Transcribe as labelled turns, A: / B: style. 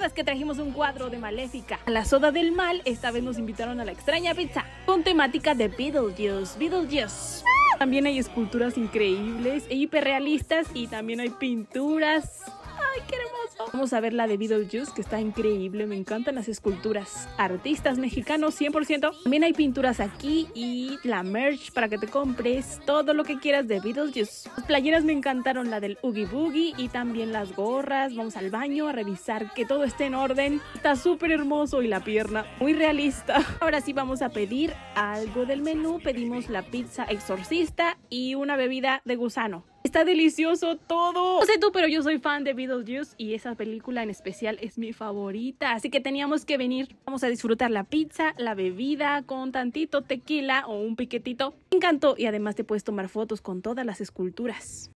A: recuerdas que trajimos un cuadro de Maléfica? A la soda del mal, esta vez nos invitaron a la extraña pizza con temática de Beetlejuice. También hay esculturas increíbles e hiperrealistas y también hay pinturas. ¡Ay, qué hermoso! Vamos a ver la de Beetlejuice, que está increíble. Me encantan las esculturas. Artistas mexicanos 100%. También hay pinturas aquí y la merch para que te compres todo lo que quieras de Beetlejuice. Las playeras me encantaron, la del Oogie Boogie y también las gorras. Vamos al baño a revisar que todo esté en orden. Está súper hermoso y la pierna muy realista. Ahora sí vamos a pedir algo del menú. Pedimos la pizza exorcista y una bebida de gusano. Está delicioso todo. No sé tú, pero yo soy fan de Beetlejuice y esa película en especial es mi favorita. Así que teníamos que venir. Vamos a disfrutar la pizza, la bebida con tantito tequila o un piquetito. Me encantó y además te puedes tomar fotos con todas las esculturas.